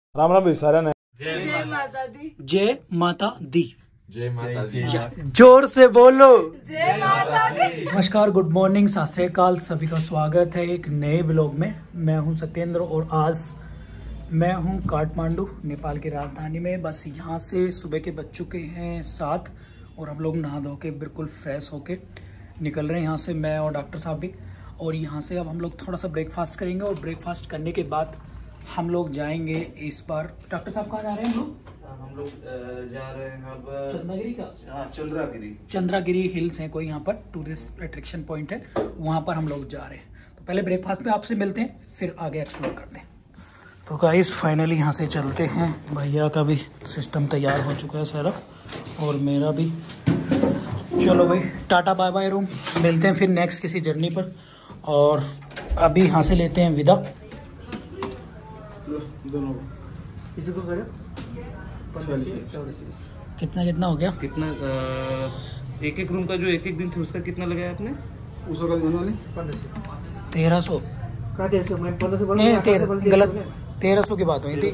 राम राम भी सारे ने। जय माता दी। जय माता दी। जय माता दी। जोर से बोलो जय माता दी। नमस्कार, गुड मॉर्निंग, सत श्री अकाल, सभी का स्वागत है एक नए व्लॉग में। मैं हूं सत्येंद्र और आज मैं हूं काठमांडू, नेपाल की राजधानी में। बस यहां से सुबह के बज चुके हैं 7 और हम लोग नहा धो के बिल्कुल फ्रेश होके निकल रहे हैं यहाँ से, मैं और डॉक्टर साहब भी। और यहाँ से अब हम लोग थोड़ा सा ब्रेकफास्ट करेंगे और ब्रेकफास्ट करने के बाद हम लोग जाएंगे। इस बार डॉक्टर साहब कहाँ जा रहे हैं हम लोग? जा रहे हैं अब चंद्रागिरी का। हाँ, चंद्रागिरी हिल्स है कोई, यहाँ पर टूरिस्ट अट्रैक्शन पॉइंट है, वहाँ पर हम लोग जा रहे हैं। तो पहले ब्रेकफास्ट पे आपसे मिलते हैं, फिर आगे एक्सप्लोर करते हैं। तो गाइस फाइनली यहाँ से चलते हैं। भैया का भी सिस्टम तैयार हो चुका है सारा और मेरा भी। चलो भाई, टाटा बाय बाय रूम, मिलते हैं फिर नेक्स्ट किसी जर्नी पर। और अभी यहाँ से लेते हैं विदा। किसी को करें कितना कितना हो गया? कितना एक एक रूम का जो एक एक दिन थे उसका कितना लगाया आपने? उसका 1300 गलत, 1300 की बात हुई थी।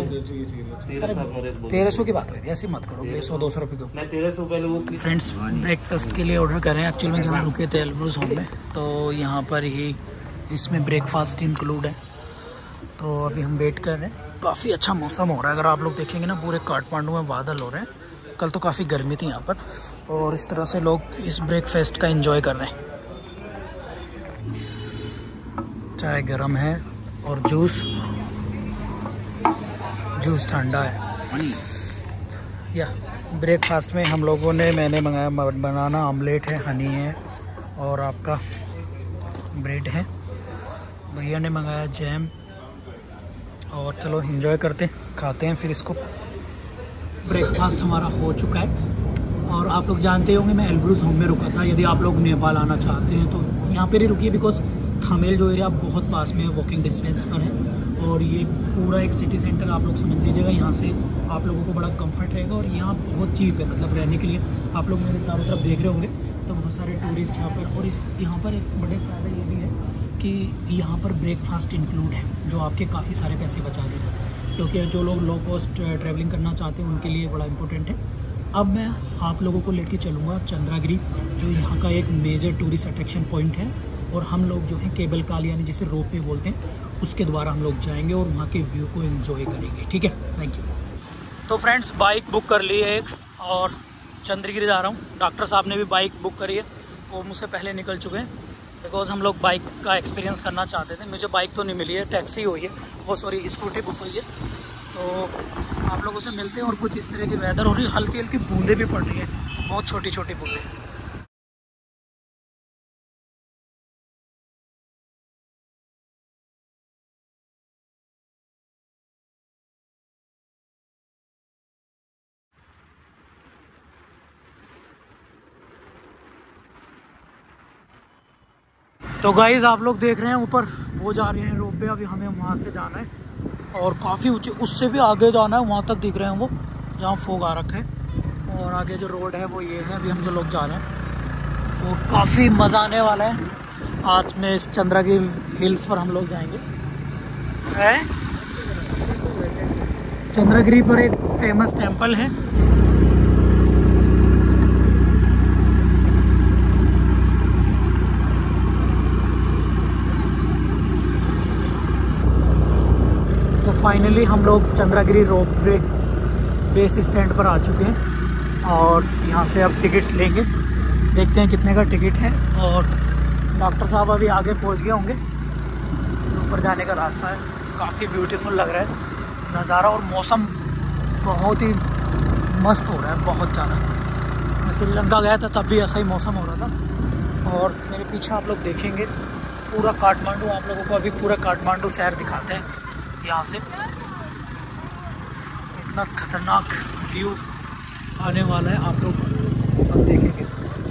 1300 की बात हुई थी, ऐसे मत करो प्लीज। 100-200 रुपये को 1300 पहले वो फ्रेंड्स ब्रेकफास्ट के लिए ऑर्डर कर रहे हैं। एक्चुअली में जहाँ रुके थे एल्ब्रूज होम में, तो यहाँ पर ही इसमें ब्रेकफास्ट इंक्लूड है। तो अभी हम वेट कर रहे हैं। काफ़ी अच्छा मौसम हो रहा है, अगर आप लोग देखेंगे ना पूरे काठमांडू में बादल हो रहे हैं। कल तो काफ़ी गर्मी थी यहाँ पर और इस तरह से लोग इस ब्रेकफास्ट का एंजॉय कर रहे हैं। चाय गर्म है और जूस ठंडा है। या ब्रेकफास्ट में हम लोगों ने, मैंने मंगाया बनाना ऑमलेट है, हनी है और आपका ब्रेड है। भैया ने मंगाया जैम। और चलो एंजॉय करते हैं, खाते हैं फिर इसको। ब्रेकफास्ट हमारा हो चुका है और आप लोग जानते होंगे मैं एल्ब्रूज होम में रुका था। यदि आप लोग नेपाल आना चाहते हैं तो यहाँ पर ही रुकिए, बिकॉज थामेल जो एरिया बहुत पास में है, वॉकिंग डिस्टेंस पर है। और ये पूरा एक सिटी सेंटर आप लोग समझ लीजिएगा। यहाँ से आप लोगों को बड़ा कंफर्ट रहेगा और यहाँ बहुत चीप है, मतलब रहने के लिए। आप लोग मेरे चारों तरफ देख रहे होंगे तो बहुत सारे टूरिस्ट यहाँ पर। और इस यहाँ पर एक बड़े फ़ायदा ये भी है कि यहाँ पर ब्रेकफास्ट इंक्लूड है, जो आपके काफ़ी सारे पैसे बचा देगा। क्योंकि जो लोग लो कॉस्ट ट्रैवलिंग करना चाहते हैं उनके लिए बड़ा इंपॉर्टेंट है। अब मैं आप लोगों को लेके चलूँगा चंद्रागिरी, जो यहाँ का एक मेजर टूरिस्ट अट्रैक्शन पॉइंट है। और हम लोग जो है केबल कार यानी जिसे रोप वे बोलते हैं, उसके द्वारा हम लोग जाएंगे और वहाँ के व्यू को एंजॉय करेंगे। ठीक है, थैंक यू। तो फ्रेंड्स बाइक बुक कर ली है एक और चंद्रगिरी जा रहा हूँ। डॉक्टर साहब ने भी बाइक बुक करी है, वो मुझसे पहले निकल चुके हैं। बिकॉज हम लोग बाइक का एक्सपीरियंस करना चाहते थे। मुझे बाइक तो नहीं मिली है, टैक्सी हुई है, वो सॉरी स्कूटी बुक हुई है। तो आप लोगों से मिलते हैं। और कुछ इस तरह की वेदर हो रही है, हल्की हल्की बूंदें भी पड़ रही हैं, बहुत छोटी छोटी बूंदें। तो गाइस आप लोग देख रहे हैं ऊपर वो जा रहे हैं रोप वे। अभी हमें वहाँ से जाना है और काफ़ी ऊंचे, उससे भी आगे जाना है, वहाँ तक दिख रहे हैं वो जहाँ फोग आ रखा है। और आगे जो रोड है वो ये है। अभी हम जो लोग जा रहे हैं वो काफ़ी मज़ा आने वाला है। आज में इस चंद्रागिरी हिल्स पर हम लोग जाएंगे। चंद्रागिरी पर एक फेमस टेम्पल है। फाइनली हम लोग चंद्रागिरी रोप वे बेस स्टैंड पर आ चुके हैं और यहाँ से अब टिकट लेंगे। देखते हैं कितने का टिकट है। और डॉक्टर साहब अभी आगे पहुँच गए होंगे, ऊपर जाने का रास्ता है। काफ़ी ब्यूटीफुल लग रहा है नज़ारा और मौसम बहुत ही मस्त हो रहा है, बहुत ज़्यादा। मैं श्रीलंका गया था तब भी ऐसा ही मौसम हो रहा था। और मेरे पीछे आप लोग देखेंगे पूरा काठमांडू। आप लोगों को अभी पूरा काठमांडू शहर दिखाते हैं यहाँ से। इतना खतरनाक व्यू आने वाला है, आप लोग अब देखेंगे।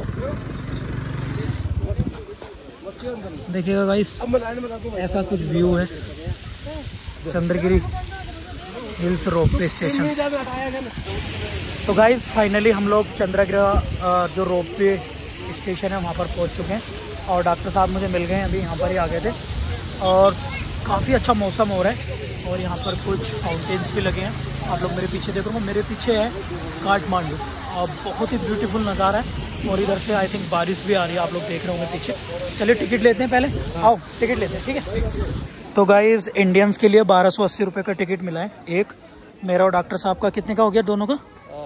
देखिएगा गाइस, ऐसा कुछ व्यू है Chandragiri hills ropeway station. तो गाइस फाइनली हम लोग चंद्रगिरी जो रोप वे स्टेशन है वहाँ पर पहुँच चुके हैं और डॉक्टर साहब मुझे मिल गए हैं, अभी यहाँ पर ही आ गए थे। और काफ़ी अच्छा मौसम हो रहा है और यहाँ पर कुछ फाउंटेन्स भी लगे हैं। आप लोग मेरे पीछे देखो, मेरे पीछे है काठमांडू और बहुत ही ब्यूटीफुल नज़ारा है। और इधर से आई थिंक बारिश भी आ रही है, आप लोग देख रहे होंगे पीछे। चलिए टिकट लेते हैं, पहले आओ टिकट लेते हैं, ठीक है। तो गाइज इंडियंस के लिए 1280 रुपये का टिकट मिला है एक। मेरा और डॉक्टर साहब का कितने का हो गया दोनों का?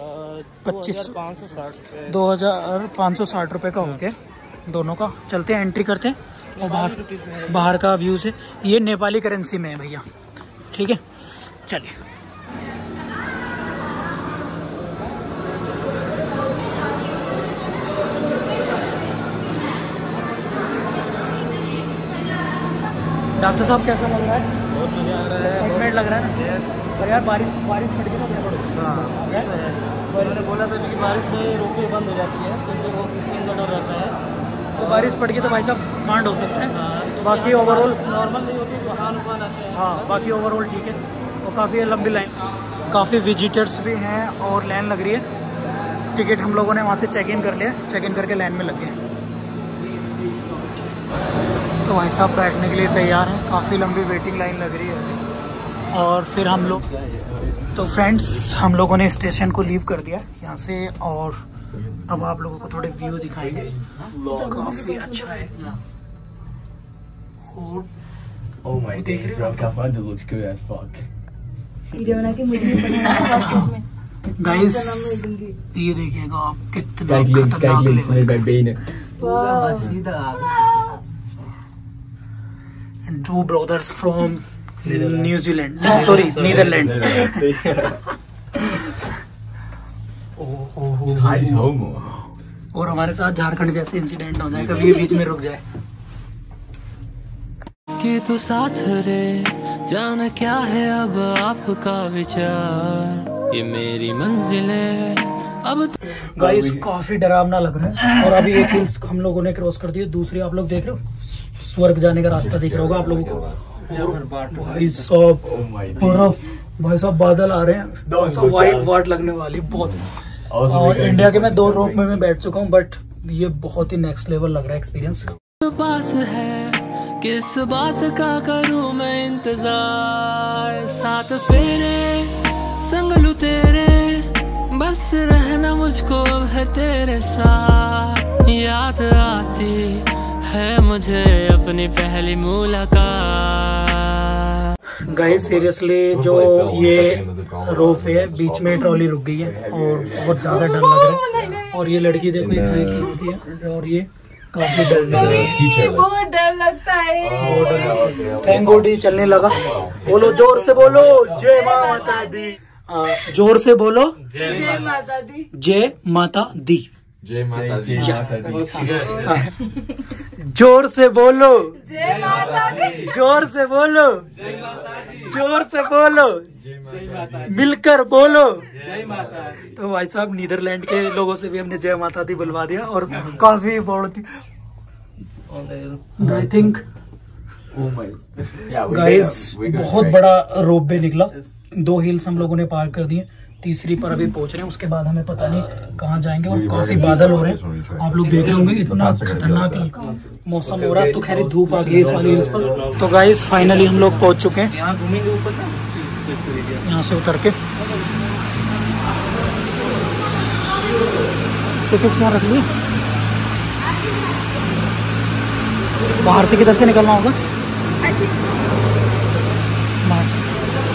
2560 रुपये का हो गया दोनों का। चलते हैं, एंट्री करते हैं और बाहर का व्यू से। ये नेपाली करेंसी में है भैया, ठीक है। चलिए डॉक्टर साहब कैसा लग रहा है? बहुत मजा आ रहा है, एक्साइटमेंट लग रहा है ना? पर यार बारिश पड़ गई ना मैंने बोला था कि बारिश में रोपवे बंद हो जाती है क्योंकि वो फिसलन का डर रहता है। तो बारिश पड़ गई तो भाई साहब कांड हो सकता है। बाकी ओवरऑल नॉर्मल नहीं होती, तूफान उफान आते हैं। हाँ, बाकी ओवरऑल ठीक है। और काफ़ी लंबी लाइन, काफ़ी विजिटर्स भी हैं और लाइन लग रही है। टिकट हम लोगों ने वहाँ से चेक इन कर लिया, चेक इन करके लाइन में लग गए। तो भाई साहब बैठने के लिए तैयार हैं, काफ़ी लंबी वेटिंग लाइन लग रही है। और फिर हम लोग तो फ्रेंड्स हम लोगों ने स्टेशन को लीव कर दिया यहाँ से और अब आप लोगों को थोड़े व्यू दिखाएंगे। काफ़ी अच्छा है और Oh my days, bro, Kathmandu looks good as fuck. Video बना के मुझे बनाना व्हाट्सएप में। गाइस ये देखिएगा आप कितना Kijk links, खतरनाक met mijn benen. Two brothers from New Zealand, sorry Netherlands. Hij is homo. और हमारे साथ झारखंड जैसे इंसिडेंट हो जाए, कभी बीच में रुक जाए। कि तू साथ रे जान क्या है अब आपका विचार, ये मेरी मंजिल है अब। गाइस काफी डरावना लग रहा है और अभी एक हिल्स हम लोगों ने क्रॉस कर दिया, दूसरी आप लोग देख रहे हो स्वर्ग जाने का रास्ता दिख रहा होगा आप लोगों को। भाई साहब बर्फ, भाई साहब बादल आ रहे हैं, भाई साहब वाइट वाट लगने वाली बहुत। और इंडिया के मैं 2 रोप में मैं बैठ चुका हूँ बट ये बहुत ही नेक्स्ट लेवल लग रहा है एक्सपीरियंस। पास है किस बात का करूं मैं इंतजार, साथ फेरे संग लूं तेरे, बस रहना मुझको है तेरे साथ। याद आती है मुझे अपनी पहली मुलाकात। गाइस सीरियसली जो ये रोप है बीच में ट्रॉली रुक गई है और बहुत ज्यादा डर लग रहा है। और ये लड़की देखो ये खाए की होती है और ये काफी डर लग रहा है, बहुत डर लगता है। थैंक गॉड ये चलने लगा। बोलो जोर से बोलो जय माता दी, जोर से बोलो जय माता दी। जय माता दी, Jay Mata Di. जोर से बोलो जय माता दी। जोर से बोलो जोर से बोलो मिलकर बोलो जय माता दी। तो भाई साहब नीदरलैंड के लोगों से भी हमने जय माता दी बुलवा दिया और काफी बहुत आई थिंक गाइस बहुत बड़ा रोप वे निकला। 2 हिल्स हम लोगों ने पार कर दिए, तीसरी पर अभी पहुंच रहे हैं, उसके बाद हमें पता नहीं कहाँ जाएंगे। और काफी बादल हो रहे हैं, आप लोग देख रहे होंगे इतना खतरनाक मौसम हो रहा है। तो खैर धूप आ गई इस वाली हिल्स पर। तो गाइस फाइनली हम लोग पहुंच चुके हैं, यहाँ घूमेंगे ऊपर ना, यहाँ से उतर के टिकट यहाँ रख लिए। बाहर से किधर से निकलना होगा? बाहर से।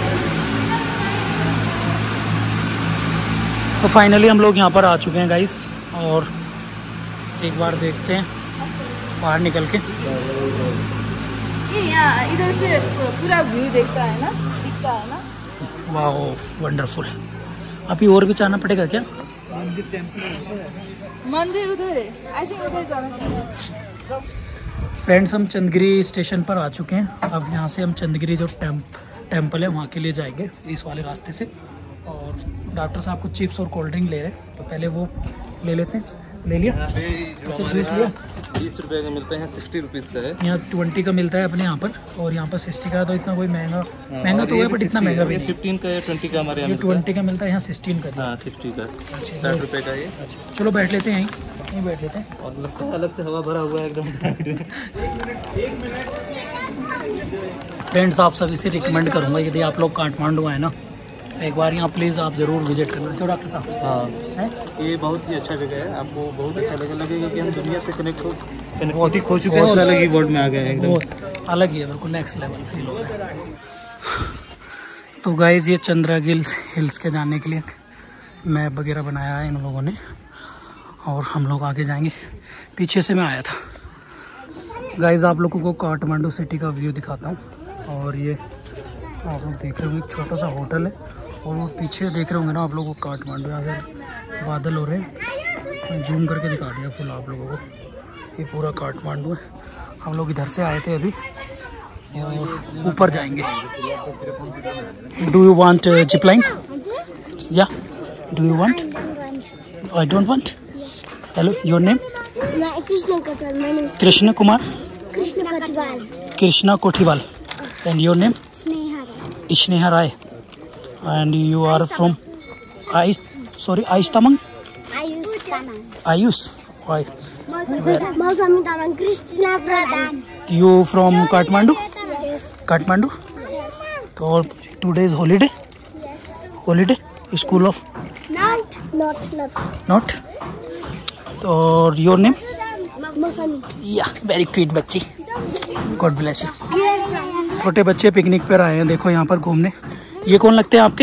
तो फाइनली हम लोग यहाँ पर आ चुके हैं गाइस और एक बार देखते हैं बाहर निकल के। ये यहाँ इधर से पूरा व्यू देखता है ना, दिखता है ना। वाह वंडरफुल। अभी और भी जाना पड़ेगा क्या? मंदिर उधर है, आई थिंक उधर जाना चाहिए। फ्रेंड्स हम चंदगिरी स्टेशन पर आ चुके हैं। अब यहाँ से हम चंदगिरी जो टेम्पल है वहाँ के लिए जाएंगे इस वाले रास्ते से। और डॉक्टर साहब कुछ चिप्स और कोल्ड ड्रिंक ले रहे हैं, तो पहले वो ले लेते हैं। ले लिया? अच्छा जूस लिया? 20 रुपये का मिलता है, 60 रुपीज़ का है। यहाँ 20 का मिलता है अपने यहाँ पर और यहाँ पर 60 का। तो इतना कोई महंगा तो है बट इतना महंगा भी नहीं। 15 का या 20 का हमारे यहाँ ये 20 का मिलता है, यहाँ 16 का। हाँ 60 का, 60 रुपये का ये। चलो बैठ लेते हैं, यहीं बैठ लेते हैं। और लगता है अलग से हवा भरा हुआ है एकदम। फ्रेंड्स आप सभी से रिकमेंड करूँगा, यदि आप लोग काठमांडू आए ना, एक बार यहाँ प्लीज़ आप ज़रूर विजिट करना। क्यों डॉक्टर साहब? हाँ, ये बहुत ही अच्छा जगह है, आपको बहुत अच्छा लगेगा कि हम दुनिया से कनेक्ट बहुत ही खो चुके हैं और अलग ही वर्ल्ड में आ गए हैं, एकदम अलग ही है, बिल्कुल नेक्स्ट लेवल फील हो रहा है। तो गाइज ये चंद्रागिल हिल्स के जाने के लिए मैप वगैरह बनाया है इन लोगों ने, और हम लोग आगे जाएंगे। पीछे से मैं आया था। गाइज आप लोगों को काठमांडू सिटी का व्यू दिखाता हूँ। और ये आप लोग देख रहे होंगे एक छोटा सा होटल है, और वो पीछे देख रहे होंगे ना आप लोगों को काठमांडू, अगर बादल हो रहे हैं, मैं जूम करके दिखा दिया फुल आप लोगों को। ये पूरा काठमांडू है। हम लोग इधर से आए थे अभी, और ऊपर जाएंगे। Do you want zip line? या do you want? I don't want. Hello, your name? Krishna Kumar. Krishna Kothiwal. And your name? Sneha Rai. And you are from Ayush Tamang? Ayush. Why? You from Kathmandu? Yes. Kathmandu? So today is holiday? Yes. Holiday? School of? Not? So your name? Yeah, very cute बच्ची. God bless you. छोटे बच्चे picnic पर आए हैं, देखो यहाँ पर घूमने। ये कौन लगते हैं आपके?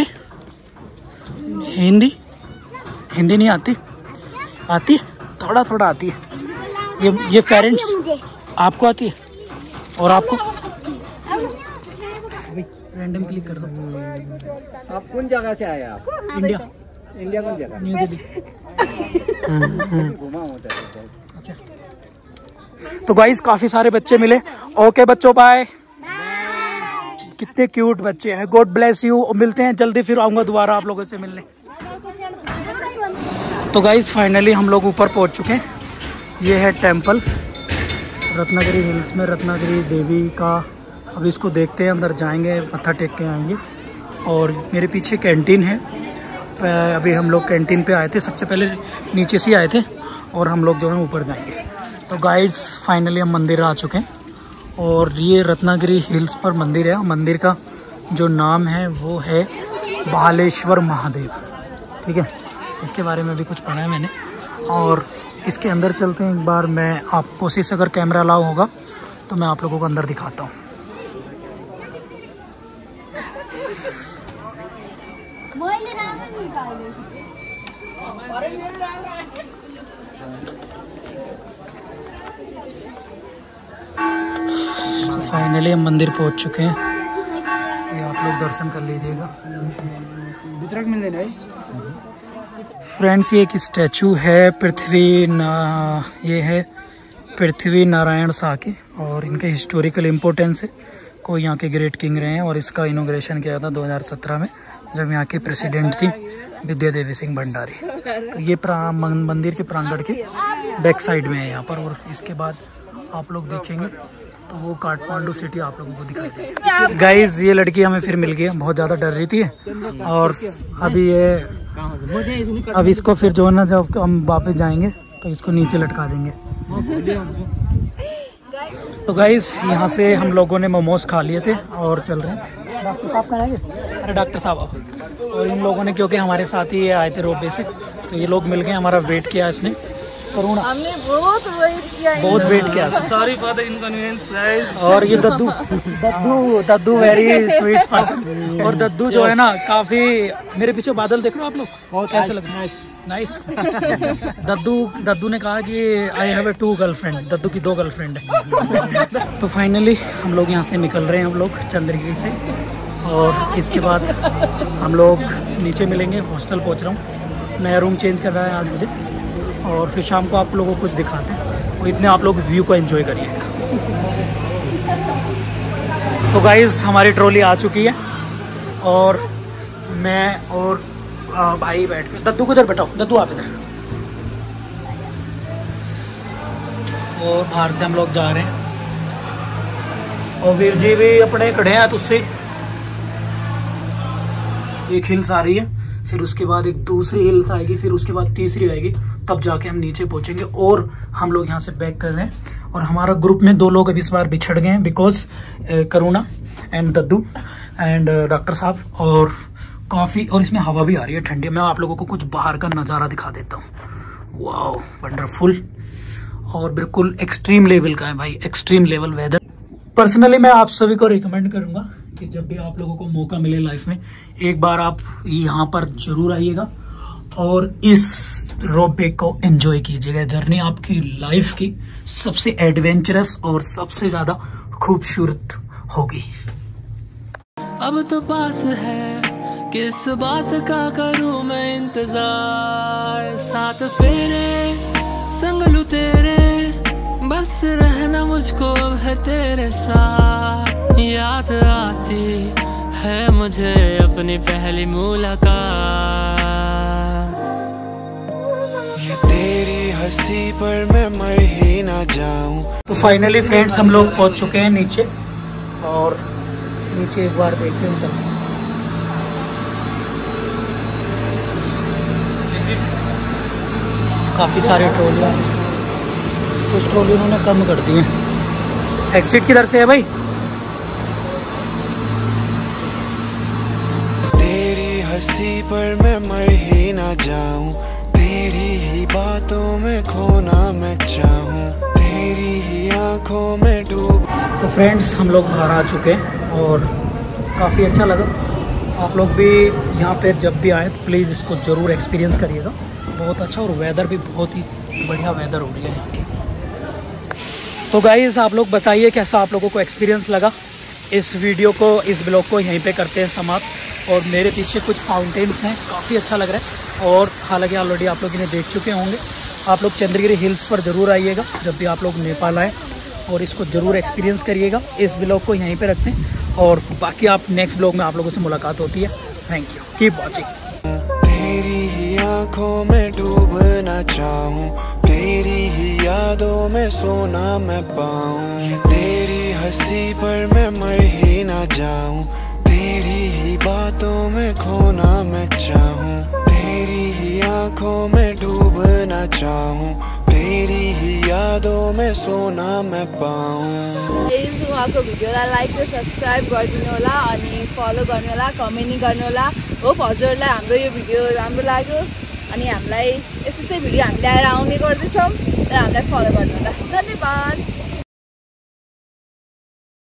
हिंदी नहीं आती? आती? थोड़ा थोड़ा आती है। ये पेरेंट्स आपको आती है? और आपको? रैंडम क्लिक कर दो। आप कौन जगह से आए? आप इंडिया कौन जगह? न्यू दिल्ली। अच्छा, तो गाइस काफी सारे बच्चे मिले। ओके बच्चों, बाय। कितने क्यूट बच्चे हैं। God bless you. मिलते हैं जल्दी, फिर आऊंगा दोबारा आप लोगों से मिलने। तो गाइस फाइनली हम लोग ऊपर पहुंच चुके हैं। ये है टेंपल रत्नागिरी हिल्स में, रत्नागिरी देवी का। अब इसको देखते हैं, अंदर जाएंगे, मत्था टेक के आएंगे। और मेरे पीछे कैंटीन है। अभी हम लोग कैंटीन पे आए थे, सबसे पहले नीचे से आए थे, और हम लोग जो है ऊपर जाएंगे। तो गाइस फाइनली हम मंदिर आ चुके हैं, और ये रत्नागिरी हिल्स पर मंदिर है। मंदिर का जो नाम है वो है बालेश्वर महादेव। ठीक है, इसके बारे में भी कुछ पढ़ा है मैंने। और इसके अंदर चलते हैं एक बार। मैं आप कोशिश अगर कैमरा अलाउ होगा तो मैं आप लोगों को अंदर दिखाता हूँ। फाइनली हम मंदिर पहुँच चुके हैं। ये आप लोग दर्शन कर लीजिएगा। फ्रेंड्स ये एक स्टैचू है ये है पृथ्वी नारायण शाह की, और इनके हिस्टोरिकल इम्पोर्टेंस है। कोई यहाँ के ग्रेट किंग रहे हैं, और इसका इनॉग्रेशन किया था 2017 में, जब यहाँ की प्रेसिडेंट थी विद्या देवी सिंह भंडारी। तो ये मंदिर के प्रांगण के बैक साइड में है यहाँ पर। और इसके बाद आप लोग देखेंगे तो वो काठमांडू सिटी आप लोगों को दिखाई देगी। गाइज ये लड़की हमें फिर मिल गई, बहुत ज़्यादा डर रही थी। और अब इसको फिर जो है ना, जब हम वापस जाएंगे तो इसको नीचे लटका देंगे। तो गाइस यहाँ से हम लोगों ने मोमोज खा लिए थे और चल रहे हैं। डॉक्टर साहब कहाँ आएंगे? अरे डॉक्टर साहब आओ। और इन लोगों ने, क्योंकि हमारे साथ ही आए थे रोपवे से, तो ये लोग मिल गए। हमारा वेट किया इसने, करुणा हमने बहुत वेट किया sorry for the inconvenience guys. और ये दद्दू वेरी स्वीट पर्सन। और दद्दू जो है ना, काफी, मेरे पीछे बादल देख रहे हो आप लोग, बहुत कैसे लग रहा है? नाइस। दद्दू ने कहा कि आई हैव 2 गर्लफ्रेंड। दद्दू की 2 गर्लफ्रेंड है। तो फाइनली हम लोग यहाँ से निकल रहे हैं, हम लोग चंद्रगिरी से। और इसके बाद हम लोग नीचे मिलेंगे। हॉस्टल पहुँच रहा हूँ, नया रूम चेंज कर रहा है आज मुझे। और फिर शाम को आप लोगों को कुछ दिखाते हैं, और इतने आप लोग व्यू को एंजॉय करिएगा। तो गाइस हमारी ट्रॉली आ चुकी है, और मैं और भाई बैठ के, दद्दू को इधर बैठाओ, दद्दू आप इधर। और बाहर से हम लोग जा रहे हैं, और वीर जी भी अपने खड़े हैं तुझसे। एक हिल्स आ रही है, फिर उसके बाद एक दूसरी हिल्स आएगी, फिर उसके बाद तीसरी आएगी, तब जाके हम नीचे पहुंचेंगे। और हम लोग यहाँ से बैक कर रहे हैं। और हमारा ग्रुप में 2 लोग अभी इस बार बिछड़ गए हैं, बिकॉज करुणा एंड दद्दू एंड डॉक्टर साहब, और काफ़ी, और इसमें हवा भी आ रही है ठंडी। मैं आप लोगों को कुछ बाहर का नज़ारा दिखा देता हूँ। वाओ वंडरफुल, और बिल्कुल एक्सट्रीम लेवल का है भाई, एक्सट्रीम लेवल वेदर। पर्सनली मैं आप सभी को रिकमेंड करूँगा कि जब भी आप लोगों को मौका मिले लाइफ में, एक बार आप यहाँ पर जरूर आइएगा और इस रोपवे को एंजॉय कीजिएगा। जर्नी आपकी लाइफ की सबसे एडवेंचरस और सबसे ज्यादा खूबसूरत होगी। अब तो पास है, किस बात का करूं मैं इंतजार, साथ फेरे संग लूं तेरे, बस रहना मुझको अब है तेरे साथ। याद आती है मुझे अपनी पहली मुलाकात, ये तेरी हंसी पर मैं मर ही ना जाऊं। तो फाइनली फ्रेंड्स हम लोग पहुंच चुके हैं नीचे, और नीचे एक बार देखते हैं उतर। काफ़ी सारे ट्रॉलियाँ, कुछ ट्रॉली उन्होंने कम कर दिए। एग्जिट किधर से है भाई? तेरी हंसी पर मैं मर ही ना जाऊं, तेरी ही बातों में खोना मैं चाहूं, तेरी ही आंखों में डूब। तो फ्रेंड्स हम लोग बाहर आ चुके हैं और काफ़ी अच्छा लगा। आप लोग भी यहाँ पे जब भी आए तो प्लीज़ इसको ज़रूर एक्सपीरियंस करिएगा, बहुत अच्छा, और वेदर भी बहुत ही बढ़िया वेदर हो रही है यहाँ की। तो गाइस आप लोग बताइए कैसा आप लोगों को एक्सपीरियंस लगा। इस वीडियो को, इस ब्लॉग को यहीं पे करते हैं समाप्त। और मेरे पीछे कुछ फाउंटेन्स हैं, काफ़ी अच्छा लग रहा है, और हालांकि ऑलरेडी आप लोग इन्हें देख चुके होंगे। आप लोग चंद्रगिरी हिल्स पर ज़रूर आइएगा जब भी आप लोग नेपाल आएँ, और इसको ज़रूर एक्सपीरियंस करिएगा। इस ब्लॉग को यहीं पर रखते हैं, और बाकी आप नेक्स्ट ब्लॉग में आप लोगों से मुलाकात होती है। Thank you, keep watching. तेरी ही आंखों में डूबना चाहूं, तेरी ही यादों में सोना मैं पाऊं, ये तेरी हंसी पर मैं मर ही ना जाऊं, तेरी ही बातों में खोना मैं चाहूं, तेरी ही आंखों में डूबना चाहूं, तेरी ही यादों में सोना मैं पाऊं। उहाँको भिडियोलाई लाइक र सब्सक्राइब गरिदिनु होला, अनि फलो गर्नु होला, कमेन्ट गर्नु होला। होप हजुरहरूलाई हाम्रो यो भिडियो राम्रो लाग्यो, अनि हामीलाई यस्तै भिडियो हामी ल्याएर आउने गर्दैछौँ, र हामीलाई फलो गर्नु होला। धन्यवाद।